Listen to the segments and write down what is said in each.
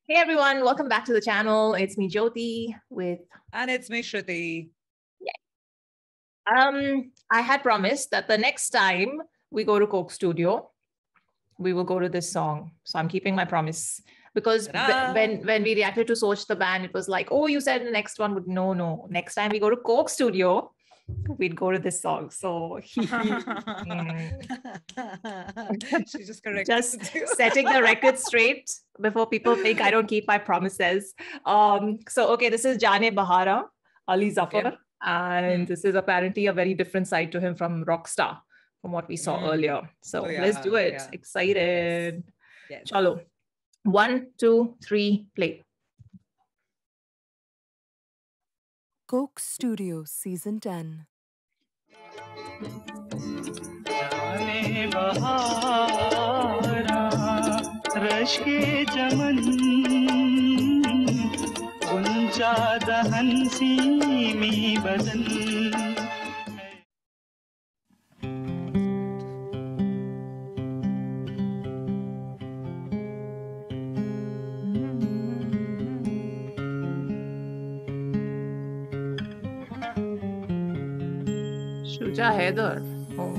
Hey everyone, welcome back to the channel. It's me, Jyoti, and it's me, Shruti. I had promised that the next time we go to Coke Studio, we will go to this song. So I'm keeping my promise because when we reacted to Soch the band, it was like, oh, you said the next one would no. Next time we go to Coke Studio, we'd go to this song. So She just corrected. Just setting the record straight before people think I don't keep my promises. Okay, this is Jaane Bahara, Ali Zafar. Okay. And this is apparently a very different side to him from Rockstar, from what we saw earlier. So let's do it. Yeah. Excited. Yes. Chalo. 1, 2, 3, play. Coke Studio Season 10. जाने बहारा rush के चमन गुंजा दहन semi बदन Shuja Haider. Oh.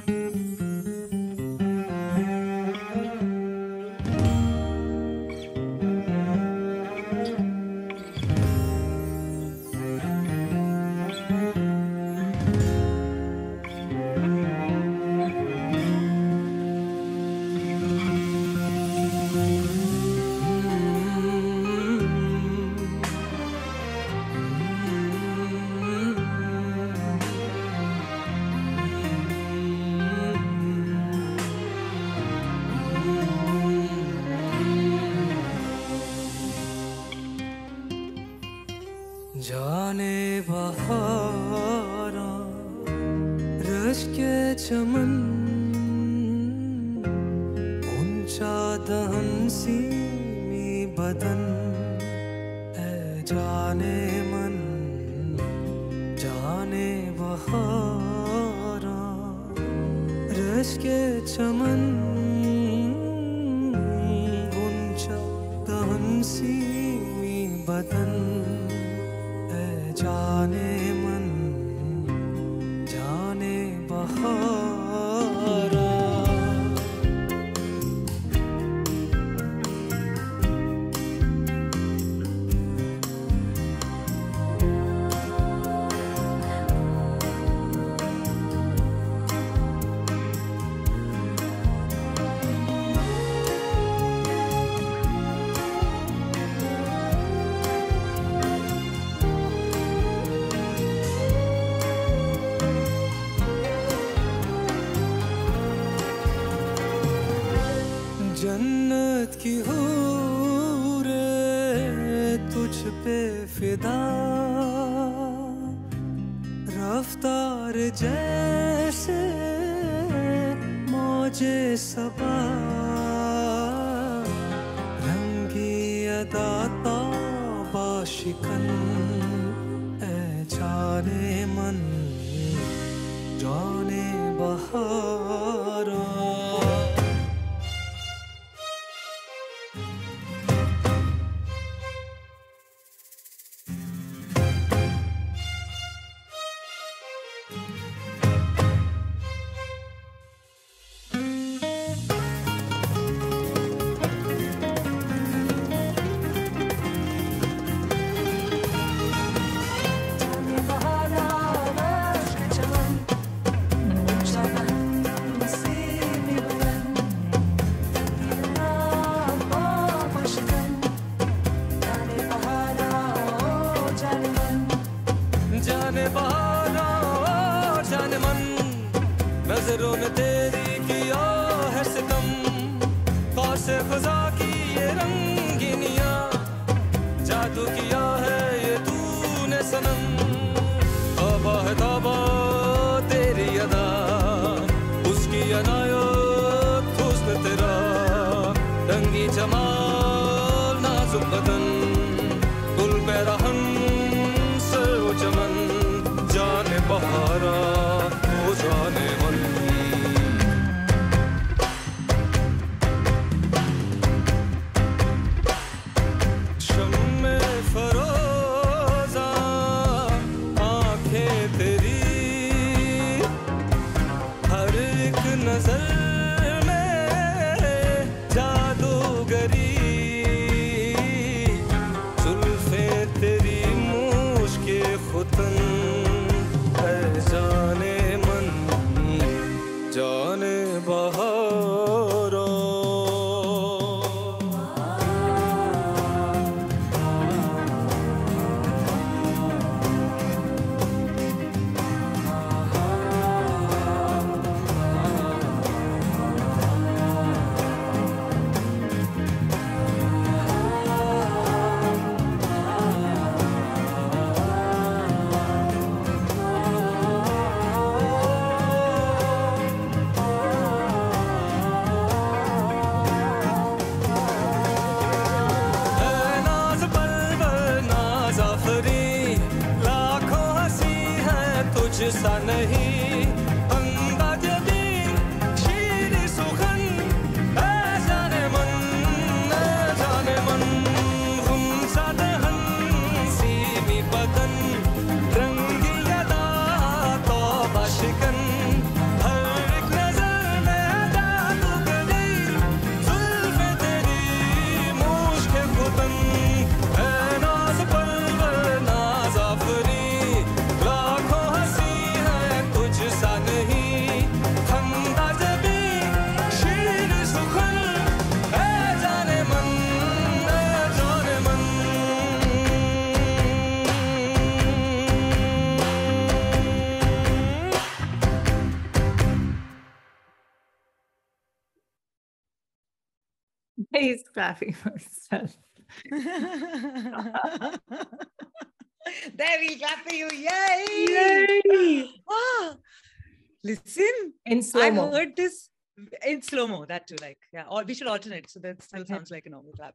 जाने बहारा rush के चमन ऊंचा दहन सीमी बदन है जाने मन जाने बहारा रश के चमन ऊंचा दहन सीमी बदन जाने मन जाने बहारा जन्नत की हूरे तुझ पे फिदा रफ्तार जैसे मौजे सबा रंगी अदा तौबा शिकन ऐ जाने मन जाने बहारा नजरों ने तेरी किया है सितम ख़ासे ख़ुदा की ये रंगीनिया जादू किया है ये तूने सनम तौबा है तौबा तेरी अदा उसकी अनायत हुस्न तेरा रंगी जमाल नाजुक बदन गुल पे रहन से वो चमन जाने बहारा हो जाने मन एक नजर में जादूगरी जुल्फे तेरी मुश्के खुतन है जाने मन जाने बहारो सा नहीं अंदाज दी शीर सुखन है जाने मन गुम सा दहन सीमी बदन रंगी अदा तौबा शिकन हर एक नजर में जादू गई जुल्फे तेरी मुश्के खुतन है नाज पलवर नाज आफरी सा नहीं अंदाज भी शीर सुखन है जाने मन जाने मन He's clapping for himself. There we clap for you. Yay! Yay! Ah, listen, In slow I've mo. heard this in slow-mo, that too, like, yeah, or we should alternate, so that still sounds like a normal clap.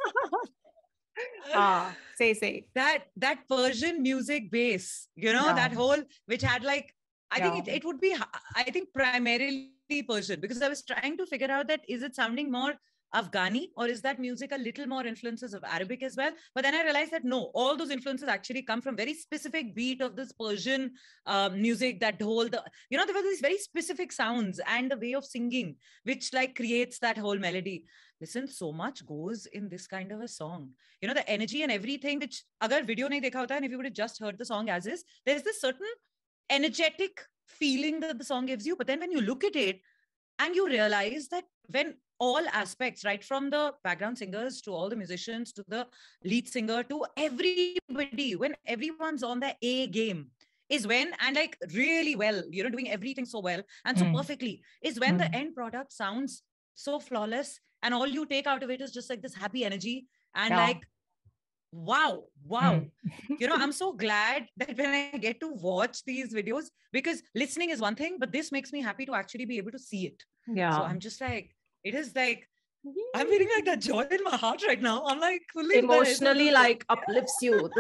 Say. That Persian music base, you know, that whole, which had like, I think it would be, I think primarily Persian, because I was trying to figure out that, is it sounding more Afghani, or is that music a little more influences of Arabic as well? But then I realized that no, all those influences actually come from very specific beat of this Persian music, that whole, you know, there were these very specific sounds and the way of singing, which like creates that whole melody. Listen, so much goes in this kind of a song. You know, the energy and everything, which agar video nahi dekha hota, and if you would have just heard the song as is, there's this certain energetic feeling that the song gives you. But then when you look at it and you realize that when all aspects, right from the background singers to all the musicians to the lead singer to everybody, when everyone's on their A game, is when, and like really well, you know, doing everything so well and so perfectly, is when the end product sounds so flawless, and all you take out of it is just like this happy energy and like, wow. You know, I'm so glad that when I get to watch these videos, because listening is one thing, but this makes me happy to actually be able to see it. Yeah. So I'm just like, it is like, I'm feeling like that joy in my heart right now. I'm like fully emotionally like uplifts you.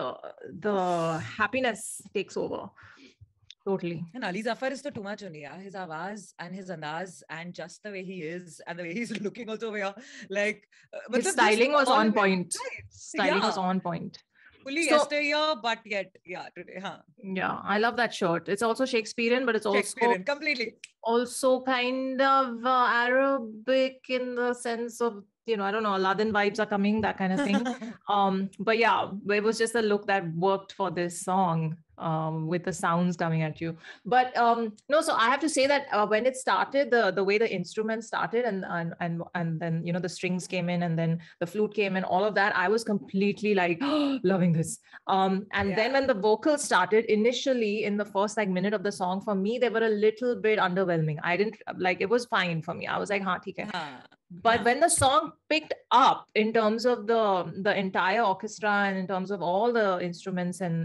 The happiness takes over. Totally. And Ali Zafar is too much only. Yeah? His awaz and his andaz and just the way he is and the way he's looking also over here. Like, his styling was on point. Styling was on point. Fully yesteryear, but yet, today. Yeah, I love that shirt. It's also Shakespearean, but it's also Shakespearean, completely. Also kind of Arabic in the sense of, you know, I don't know, Aladdin vibes are coming, that kind of thing. But yeah, it was just a look that worked for this song. With the sounds coming at you. But no, so I have to say that when it started, the way the instruments started and then, you know, the strings came in and then the flute came in, all of that, I was completely like loving this. Then when the vocals started, initially in the first like minute of the song, for me, they were a little bit underwhelming. I didn't like, it was fine for me. I was like, haan, theek hai. But when the song picked up in terms of the entire orchestra and in terms of all the instruments and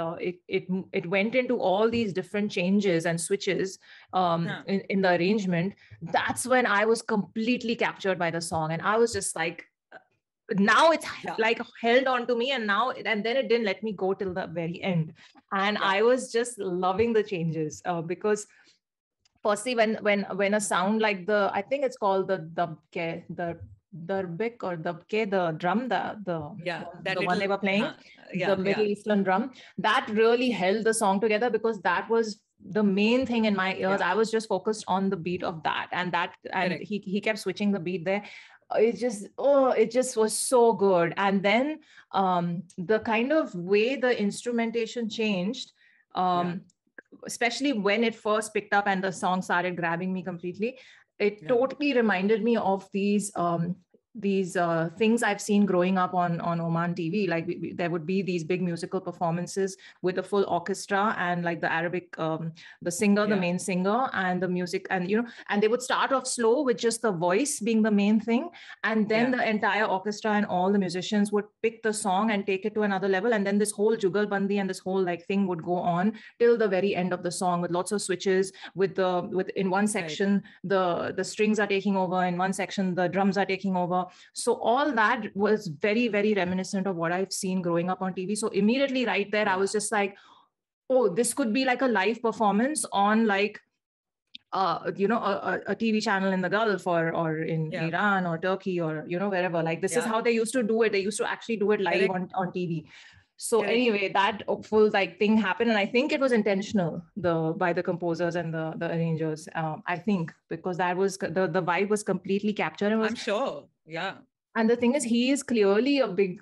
it went into all these different changes and switches in the arrangement, that's when I was completely captured by the song. And I was just like, now it's like held on to me, and then it didn't let me go till the very end. And I was just loving the changes because firstly, when a sound like I think it's called the Darbik or Dabke, the drum, the one they were playing, the Middle Eastern drum, that really held the song together, because that was the main thing in my ears. I was just focused on the beat of that, and he kept switching the beat there. It just was so good. And then the kind of way the instrumentation changed, especially when it first picked up and the song started grabbing me completely, it totally reminded me of these things I've seen growing up on Oman TV. Like there would be these big musical performances with a full orchestra and like the Arabic, the singer, the main singer, and the music, and and they would start off slow with just the voice being the main thing, and then the entire orchestra and all the musicians would pick the song and take it to another level, and then this whole jugalbandi and this whole like thing would go on till the very end of the song, with lots of switches, with in one section the strings are taking over, in one section the drums are taking over. So all that was very, very reminiscent of what I've seen growing up on TV. So immediately right there, I was just like, oh, this could be like a live performance on like, a TV channel in the Gulf or in Iran or Turkey or, wherever. Like this is how they used to do it. They used to actually do it live on TV. So anyway, that full like thing happened, and I think it was intentional by the composers and the arrangers. I think because that was the vibe was completely captured. I'm sure, And the thing is, he is clearly a big,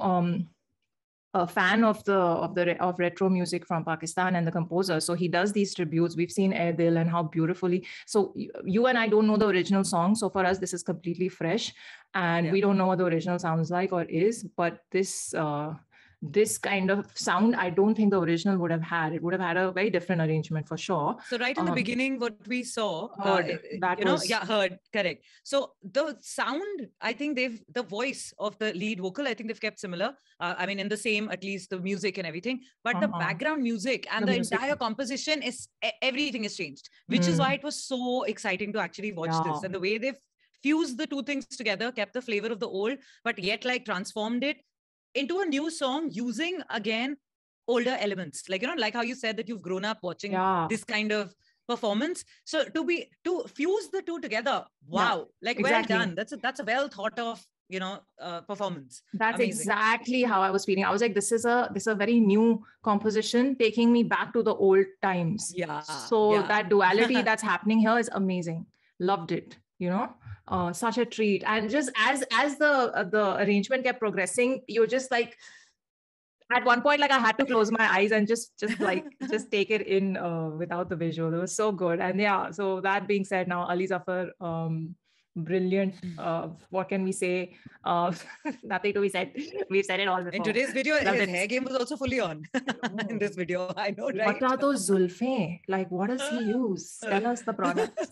a fan of retro music from Pakistan and the composer. So he does these tributes. We've seen Air Dil and how beautifully. So you and I don't know the original song. So for us, this is completely fresh, and we don't know what the original sounds like or is. But this kind of sound, I don't think the original would have had. It would have had a very different arrangement for sure. So right in the beginning, what we saw, heard, correct. So the sound, I think the voice of the lead vocal, I think they've kept similar. I mean, in the same, at least the music and everything, but the background music and the entire composition everything is changed, which is why it was so exciting to actually watch this. And the way they've fused the two things together, kept the flavor of the old, but yet like transformed it into a new song using again older elements, like like how you said that you've grown up watching this kind of performance. So to fuse the two together, well done. That's a well thought of performance. That's amazing. Exactly how I was feeling. I was like, this is a very new composition taking me back to the old times. That duality that's happening here is amazing. Loved it. Such a treat. And just as the arrangement kept progressing, you're just like, at one point, like I had to close my eyes and just take it in without the visual. It was so good. And so that being said, now Ali Zafar, brilliant. What can we say? Nothing to be said. We've said it all before. In today's video, his hair game was also fully on in this video. I know, right? What are those zulfe? Like, what does he use? Tell us the products.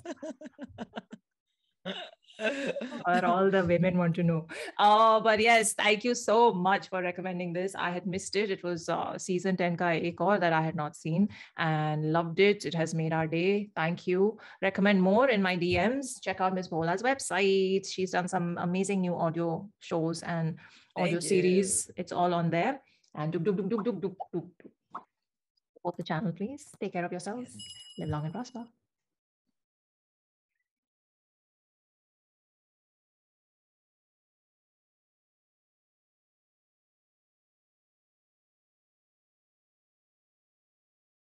Or all the women want to know. But yes, thank you so much for recommending this. I had missed it. It was season 10 ka ek aur that I had not seen and loved it. It has made our day. Thank you. Recommend more in my DMs. Check out Ms. Bola's website. She's done some amazing new audio shows and audio series. It's all on there. And support the channel, please. Take care of yourselves. Live long and prosper.